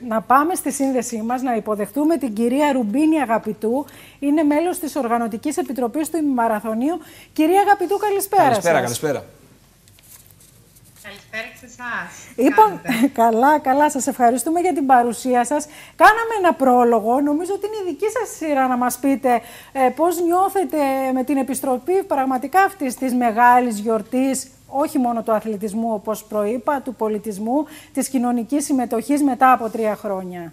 Να πάμε στη σύνδεσή μας, να υποδεχτούμε την κυρία Ρουμπίνη Αγαπητού. Είναι μέλος της Οργανωτικής Επιτροπής του Ημιμαραθωνίου. Κυρία Αγαπητού, καλησπέρα σας. Καλησπέρα. Καλησπέρα και σε εσάς. Καλά. Σας ευχαριστούμε για την παρουσία σας. Κάναμε ένα πρόλογο. Νομίζω ότι είναι η δική σας σειρά να μας πείτε πώς νιώθετε με την επιστροφή πραγματικά αυτής της μεγάλης γιορτής, όχι μόνο του αθλητισμού, όπως προείπα, του πολιτισμού, της κοινωνικής συμμετοχής μετά από 3 χρόνια.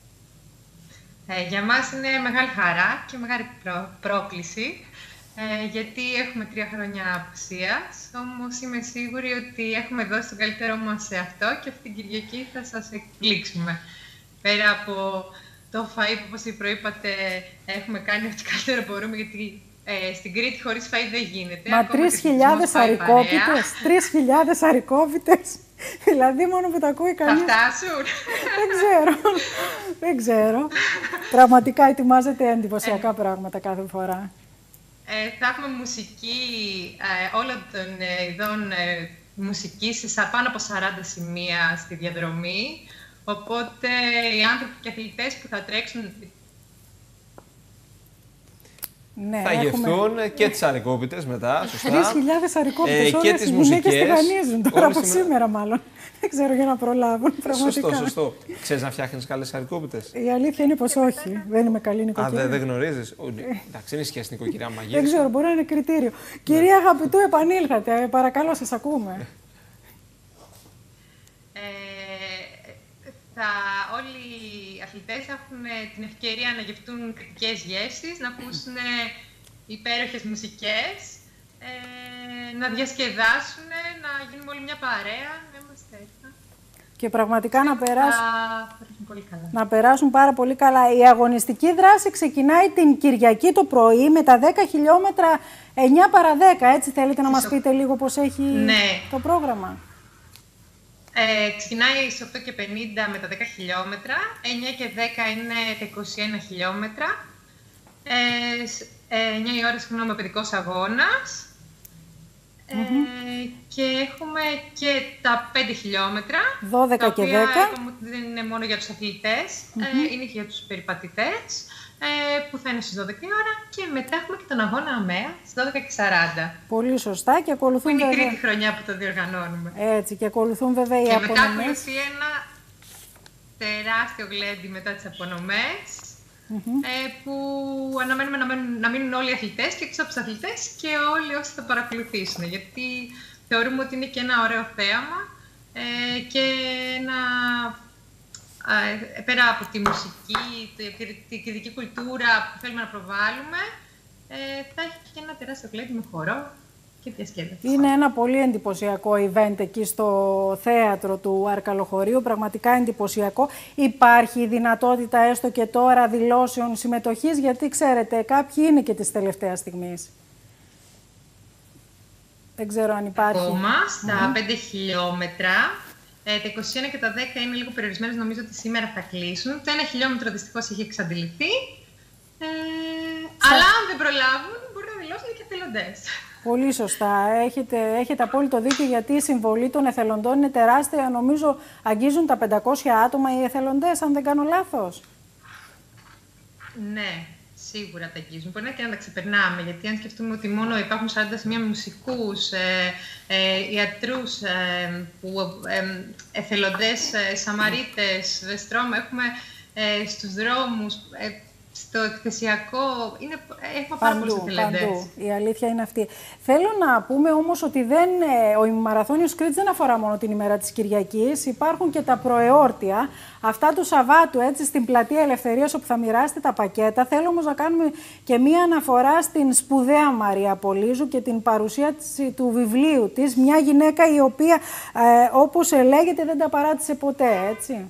Για μας είναι μεγάλη χαρά και μεγάλη πρόκληση. Γιατί έχουμε 3 χρόνια απουσίας, όμως είμαι σίγουρη ότι έχουμε δώσει το καλύτερό μας σε αυτό και αυτή την Κυριακή θα σας εκπλήξουμε. Πέρα από το φαΐ που, όπως προείπατε, έχουμε κάνει ό,τι καλύτερο μπορούμε, γιατί στην Κρήτη χωρίς φαΐ δεν γίνεται. Μα 3.000 αρικόπιτες, 3.000 αρικόπιτες, δηλαδή μόνο που τα ακούει κανείς. Θα φτάσουν. Δεν ξέρω. Πραγματικά ετοιμάζετε εντυπωσιακά πράγματα κάθε φορά. Θα έχουμε μουσική όλων των ειδών μουσικής σε πάνω από 40 σημεία στη διαδρομή. Οπότε οι άνθρωποι και αθλητές που θα τρέξουν... Ναι, θα γευθούν και τις αρικόπιτες μετά, σωστά. 3.000 αρικόπιτες, όλες οι γυναίκες τηγανίζουν τώρα από σήμερα μάλλον. Δεν ξέρω, για να προλάβουν πραγματικά. Σωστό. Ξέρεις να φτιάχνεις καλές αρικόπιτες? Η αλήθεια είναι πως όχι. Δεν είμαι καλή νοικοκυριά. Δεν γνωρίζεις? Εντάξει, είναι σχέση νοικοκυριά μαγεία. Δεν ξέρω, μπορεί να είναι κριτήριο. Κυρία Αγαπητού, επανήλθατε. Παρακαλώ, σας ακούμε. Όλοι οι αθλητές έχουν την ευκαιρία να γευτούν κριτικές γεύσεις, να ακούσουν υπέροχες μουσικές, να διασκεδάσουν, να γίνουμε όλοι μια παρέα, να είμαστε έτσι. Και πραγματικά να περάσουν πάρα πολύ καλά. Η αγωνιστική δράση ξεκινάει την Κυριακή το πρωί με τα 10 χιλιόμετρα 9 παρα 10. Έτσι θέλετε να μας πείτε λίγο πώς έχει το πρόγραμμα? Ξεκινάει στις 8:50 με τα 10 χιλιόμετρα, 9 και 10 είναι τα 21 χιλιόμετρα, 9 η ώρα, συγγνώμη, ο παιδικός αγώνας, και έχουμε και τα 5 χιλιόμετρα, 12 και 10. Δεν είναι μόνο για τους αθλητές, είναι και για τους περιπατητές, που θα είναι στις 12 η ώρα, και μετά έχουμε και τον αγώνα ΑΜΕΑ στις 12:40. Πολύ σωστά, και ακολουθούν. Είναι η τρίτη χρονιά που το διοργανώνουμε. Έτσι, και ακολουθούν βέβαια οι απονομές. Και μετά ακολουθεί ένα τεράστιο γλέντι μετά τις απονομές, που αναμένουμε να μείνουν όλοι οι αθλητές και έξω από τους αθλητές και όλοι όσοι θα παρακολουθήσουν. Γιατί θεωρούμε ότι είναι και ένα ωραίο θέαμα και ένα... πέρα από τη μουσική, τη κυριακή κουλτούρα που θέλουμε να προβάλλουμε, θα έχει και ένα τεράστιο γλέντι με χορό και διασκέδαση. Είναι ένα πολύ εντυπωσιακό event εκεί στο θέατρο του Αρκαλοχωρίου, πραγματικά εντυπωσιακό. Υπάρχει δυνατότητα έστω και τώρα δηλώσεων συμμετοχής, γιατί ξέρετε κάποιοι είναι και της τελευταίας στιγμής. Δεν ξέρω αν υπάρχει. Ακόμα στα 5 χιλιόμετρα. Τα 21 και τα 10 είναι λίγο περιορισμένες, νομίζω ότι σήμερα θα κλείσουν. Το 1 χιλιόμετρο δυστυχώς έχει εξαντληθεί. Αλλά αν δεν προλάβουν, μπορεί να δηλώσουν και εθελοντές. Πολύ σωστά. Έχετε απόλυτο δίκιο, γιατί η συμβολή των εθελοντών είναι τεράστια. Νομίζω αγγίζουν τα 500 άτομα οι εθελοντές, αν δεν κάνω λάθος. Ναι. Σίγουρα τα αγγίζουν. Μπορεί και να τα ξεπερνάμε, γιατί αν σκεφτούμε ότι μόνο υπάρχουν 40 σημεία με μουσικούς, ιατρούς, εθελοντές, σαμαρίτες, στρώμα, έχουμε στους δρόμους, στο εκθεσιακό, έχουμε πάρα πολλούς εθελοντές. Παντού. Η αλήθεια είναι αυτή. Θέλω να πούμε όμως ότι ο ημιμαραθώνιος Κρήτης δεν αφορά μόνο την ημέρα της Κυριακής. Υπάρχουν και τα προεόρτια, αυτά του Σαββάτου, έτσι, στην Πλατεία Ελευθερίας, όπου θα μοιράσετε τα πακέτα. Θέλω όμως να κάνουμε και μία αναφορά στην σπουδαία Μαρία Πολύζου και την παρουσία του βιβλίου της. Μια γυναίκα η οποία, όπως λέγεται, δεν τα παράτησε ποτέ, έτσι.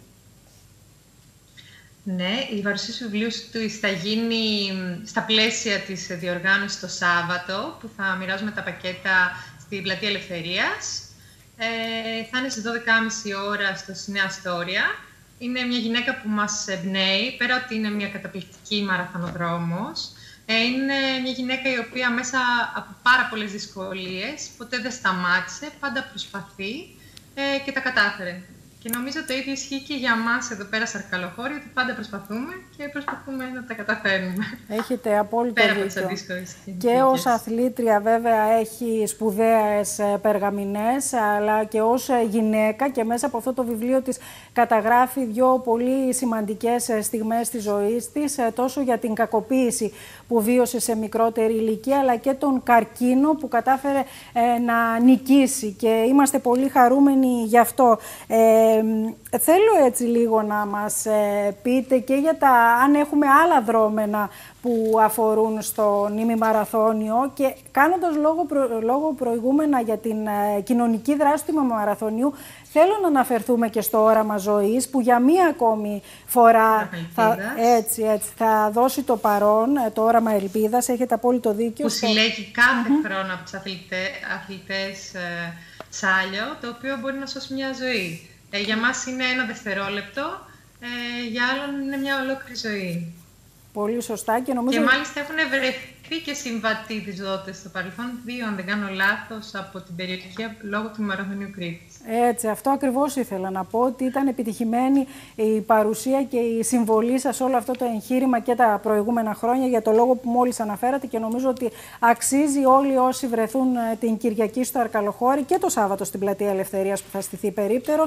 Ναι, η παρουσίαση του βιβλίου του θα γίνει στα πλαίσια της διοργάνωσης το Σάββατο, που θα μοιράζουμε τα πακέτα στην Πλατεία Ελευθερίας. Θα είναι στις 12:30 ώρα στο Νέα Αστόρια. Είναι μια γυναίκα που μας εμπνέει, πέρα ότι είναι μια καταπληκτική μαραθωνοδρόμος. Είναι μια γυναίκα η οποία μέσα από πάρα πολλές δυσκολίες ποτέ δεν σταμάτησε, πάντα προσπαθεί και τα κατάφερε. Και νομίζω το ίδιο ισχύει και για μας εδώ πέρα στα Αρκαλοχώρη, ότι πάντα προσπαθούμε και προσπαθούμε να τα καταφέρνουμε. Έχετε απόλυτο πέρα από δίκιο. τις δύσκολες Και ως αθλήτρια βέβαια έχει σπουδαίες περγαμηνές, αλλά και ως γυναίκα, και μέσα από αυτό το βιβλίο της καταγράφει δύο πολύ σημαντικές στιγμές της ζωής της, τόσο για την κακοποίηση που βίωσε σε μικρότερη ηλικία, αλλά και τον καρκίνο που κατάφερε να νικήσει, και είμαστε πολύ χαρούμενοι γι' αυτό. Θέλω έτσι λίγο να μας πείτε και για αν έχουμε άλλα δρόμενα που αφορούν στον ημιμαραθώνιο, και κάνοντας λόγο προηγούμενα για την κοινωνική δράση του ημιμαραθωνίου, θέλω να αναφερθούμε και στο όραμα ζωής, που για μία ακόμη φορά θα δώσει το παρόν, το όραμα ελπίδας. Έχετε απόλυτο δίκιο. Που συλλέγει κάθε χρόνο από τους αθλητές σάλιο, το οποίο μπορεί να σώσει μια ζωή. Για μας είναι ένα δευτερόλεπτο, για άλλον είναι μια ολόκληρη ζωή. Πολύ σωστά, και νομίζω... Και μάλιστα έχουν βρεθεί και συμβατοί της δότες στο παρελθόν, 2, αν δεν κάνω λάθος, από την περιοχή λόγω του μαραθωνίου Κρήτης. Έτσι, αυτό ακριβώς ήθελα να πω, ότι ήταν επιτυχημένη η παρουσία και η συμβολή σας σε όλο αυτό το εγχείρημα και τα προηγούμενα χρόνια, για το λόγο που μόλις αναφέρατε, και νομίζω ότι αξίζει όλοι όσοι βρεθούν την Κυριακή στο Αρκαλοχώρι και το Σάββατο στην Πλατεία Ελευθερίας που θα στηθεί περίπτερο,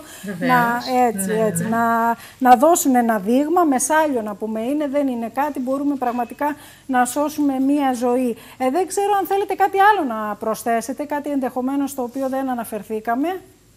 να δώσουν ένα δείγμα, με σάλιο να πούμε είναι, δεν είναι κάτι, μπορούμε πραγματικά να σώσουμε μία ζωή. Δεν ξέρω αν θέλετε κάτι άλλο να προσθέσετε, κάτι ενδεχομένως στο οποίο δεν αναφερθήκαμε.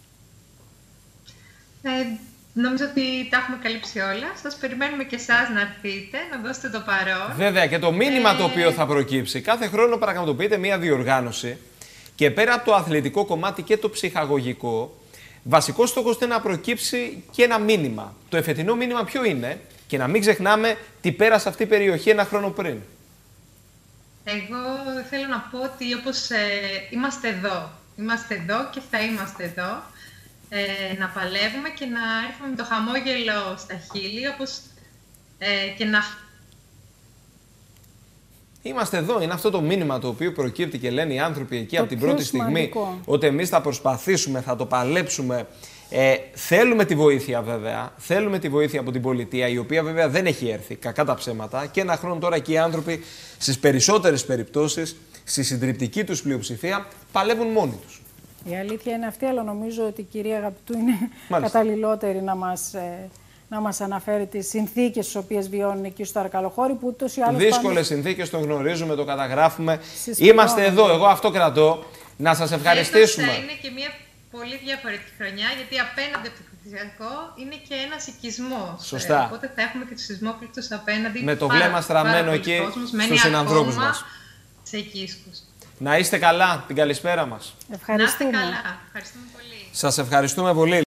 Νομίζω ότι τα έχουμε καλύψει όλα. Σας περιμένουμε και εσάς να έρθετε, να δώσετε το παρόν. Βέβαια, και το μήνυμα το οποίο θα προκύψει. Κάθε χρόνο πραγματοποιείται μία διοργάνωση, και πέρα από το αθλητικό κομμάτι και το ψυχαγωγικό, βασικός στόχος είναι να προκύψει και ένα μήνυμα. Το εφετινό μήνυμα ποιο είναι? Και να μην ξεχνάμε τι πέρασε αυτή η περιοχή ένα χρόνο πριν. Εγώ θέλω να πω ότι όπως είμαστε εδώ. Είμαστε εδώ και θα είμαστε εδώ. Να παλεύουμε και να έρθουμε με το χαμόγελο στα χείλη, όπως και να... Είμαστε εδώ, είναι αυτό το μήνυμα το οποίο προκύπτει και λένε οι άνθρωποι εκεί από την πρώτη στιγμή, ότι εμείς θα προσπαθήσουμε, θα το παλέψουμε. Θέλουμε τη βοήθεια βέβαια, θέλουμε τη βοήθεια από την πολιτεία, η οποία βέβαια δεν έχει έρθει, κακά τα ψέματα, και ένα χρόνο τώρα και οι άνθρωποι στις περισσότερες περιπτώσεις, στη συντριπτική τους πλειοψηφία, παλεύουν μόνοι τους. Η αλήθεια είναι αυτή, αλλά νομίζω ότι η κυρία Αγαπητού είναι καταλληλότερη να μας αναφέρει τις συνθήκες στις οποίες βιώνουν εκεί στο Αρκαλοχώρι, που ούτως ή άλλως... Δύσκολες συνθήκες, το γνωρίζουμε, το καταγράφουμε. Είμαστε εδώ, εγώ αυτό κρατώ. Να σας ευχαριστήσουμε. Είναι και μια πολύ διαφορετική χρονιά, γιατί απέναντι από το Κρητικό είναι και ένας οικισμός. Σωστά. Οπότε θα έχουμε και τους σεισμόκληκτους απέναντι. Με το βλέμμα στραμμένο εκεί στους συνανθρώπους μας. Σε οικίσκους. Να είστε καλά, την καλησπέρα μας. Ευχαριστούμε. Να είστε καλά. Ευχαριστούμε πολύ. Σας ευχαριστούμε πολύ.